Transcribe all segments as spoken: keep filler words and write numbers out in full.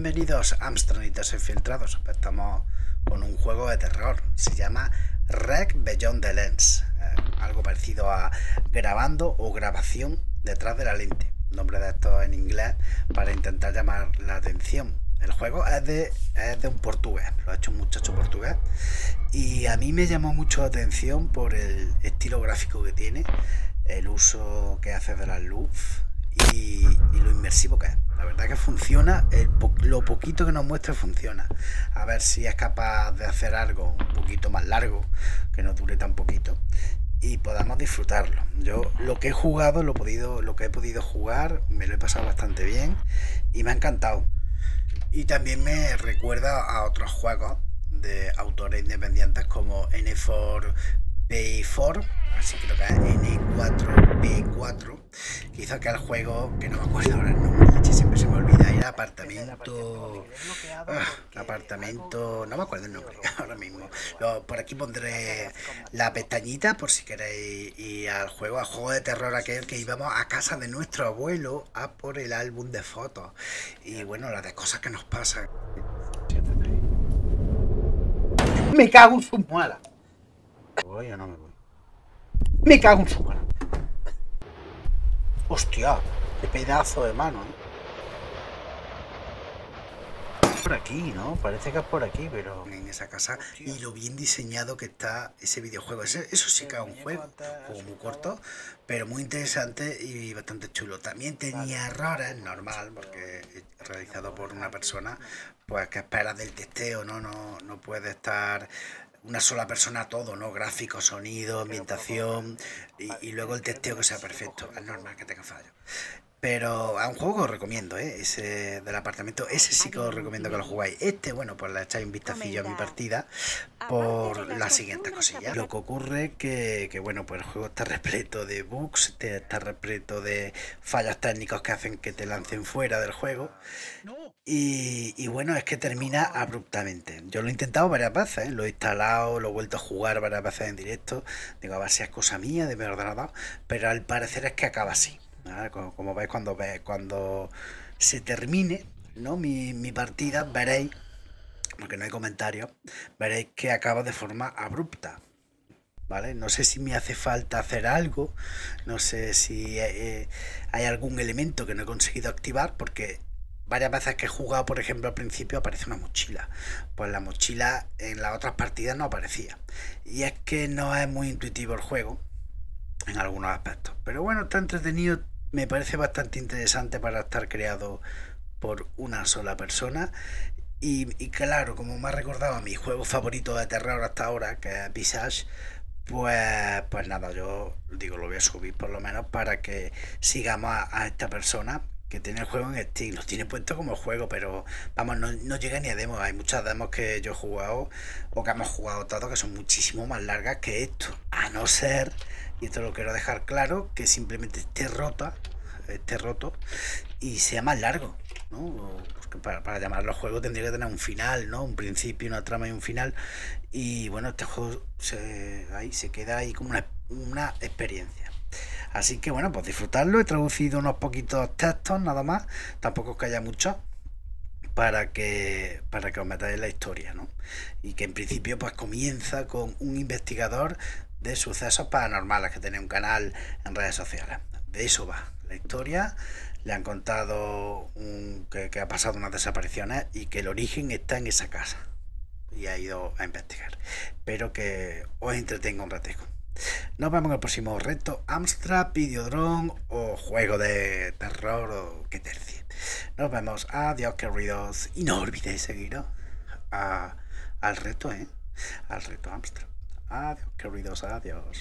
Bienvenidos a Amstranitas Infiltrados. Estamos con un juego de terror. Se llama Rec Beyond the Lens. Eh, algo parecido a grabando o grabación detrás de la lente. Nombre de esto en inglés para intentar llamar la atención. El juego es de, es de un portugués. Lo ha hecho un muchacho portugués. Y a mí me llamó mucho la atención por el estilo gráfico que tiene, el uso que hace de la luz y, y lo inmersivo que es. La verdad que funciona, el po lo poquito que nos muestra funciona. A ver si es capaz de hacer algo un poquito más largo, que no dure tan poquito y podamos disfrutarlo. Yo lo que he jugado, lo, podido, lo que he podido jugar, me lo he pasado bastante bien y me ha encantado. Y también me recuerda a otros juegos de autores independientes como N cuatro P cuatro, así creo que es N cuatro P cuatro, que hizo aquel juego que no me acuerdo ahora el nombre, siempre se me olvida, era apartamento... Uh, apartamento... no me acuerdo el nombre ahora mismo. Lo, por aquí pondré la pestañita por si queréis ir al juego, al juego de terror aquel que íbamos a casa de nuestro abuelo a por el álbum de fotos. Y bueno, las de cosas que nos pasan. Me cago en su muela. ¿Voy o no me voy? Me cago en su muela. Hostia, qué pedazo de mano, ¿eh? Por aquí, ¿no? Parece que es por aquí, pero en esa casa. Y lo bien diseñado que está ese videojuego. Ese, eso sí que es un juego, juego muy corto, pero muy interesante y bastante chulo. También tenía errores, normal, porque es realizado por una persona, pues que esperas del testeo, ¿no? No, no puede estar una sola persona todo, ¿no? Gráficos, sonido, ambientación y, y luego el testeo que sea perfecto. Es normal que tenga fallos. Pero a un juego que os recomiendo, ¿eh? Ese del apartamento, ese sí que os recomiendo que lo jugáis. Este, bueno, pues le echáis un vistacillo a mi partida por las siguientes cosillas. Lo que ocurre que, que bueno, pues el juego está repleto de bugs, está repleto de fallos técnicos que hacen que te lancen fuera del juego. Y, y bueno, es que termina abruptamente. Yo lo he intentado varias veces, ¿eh? Lo he instalado, lo he vuelto a jugar varias veces en directo. Digo, a ver si es cosa mía de mi ordenador, pero al parecer es que acaba así. Como, como veis, cuando ve, cuando se termine, ¿no? mi, mi partida, veréis, porque no hay comentarios, veréis que acaba de forma abrupta. ¿Vale? No sé si me hace falta hacer algo, no sé si eh, hay algún elemento que no he conseguido activar, porque varias veces que he jugado, por ejemplo, al principio aparece una mochila. Pues la mochila en las otras partidas no aparecía. Y es que no es muy intuitivo el juego en algunos aspectos. Pero bueno, está entretenido. Me parece bastante interesante para estar creado por una sola persona. Y, y claro, como me ha recordado a mi juego favorito de terror hasta ahora, que es Visage, pues, pues nada, yo digo, lo voy a subir por lo menos para que sigamos a, a esta persona que tiene el juego en Steam. Lo tiene puesto como juego, pero vamos, no, no llega ni a demos. Hay muchas demos que yo he jugado o que hemos jugado todos que son muchísimo más largas que esto. A no ser, y esto lo quiero dejar claro, que simplemente esté rota, esté roto y sea más largo, ¿no? Porque para, para llamarlo juego tendría que tener un final, ¿no? Un principio, una trama y un final. Y bueno, este juego se, ahí, se queda ahí como una, una experiencia. Así que bueno, pues disfrutarlo. He traducido unos poquitos textos nada más, tampoco es que haya muchos, para que para que os metáis en la historia, ¿no? Y que en principio pues comienza con un investigador de sucesos paranormales que tiene un canal en redes sociales. De eso va la historia. Le han contado un, que, que ha pasado unas desapariciones y que el origen está en esa casa. Y ha ido a investigar. Espero que os entretenga un ratejo. Nos vemos en el próximo reto Amstrad, Videodrome o juego de terror o que tercie. Nos vemos. Adiós, queridos. Y no olvidéis seguiros a, al reto, ¿eh? Al reto Amstrad. Adiós, queridos. Adiós.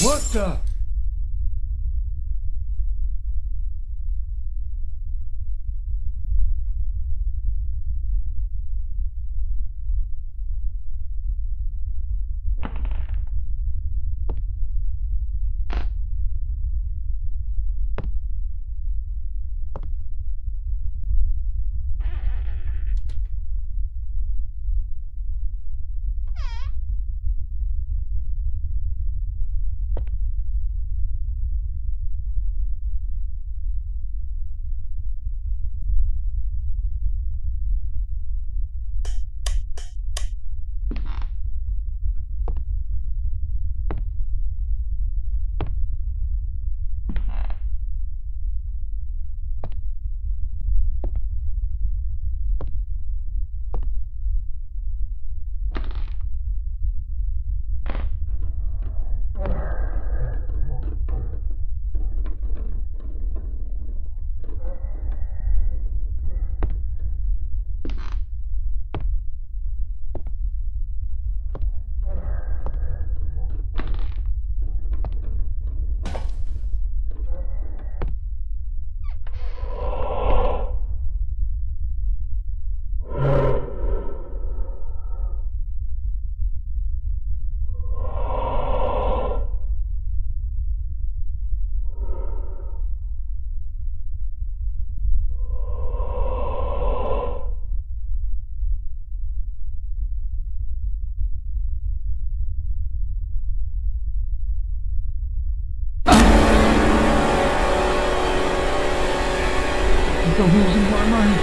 What the? I'm losing my mind.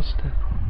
footstep.